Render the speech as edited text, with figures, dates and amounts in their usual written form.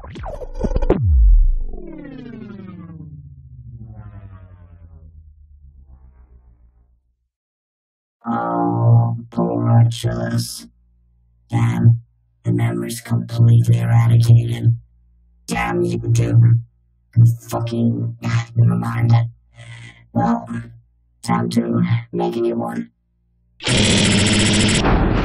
Oh, poor Achilles. Damn, the memory's completely eradicated. Damn you, dude. Fucking, never mind. Well, time to make a new one.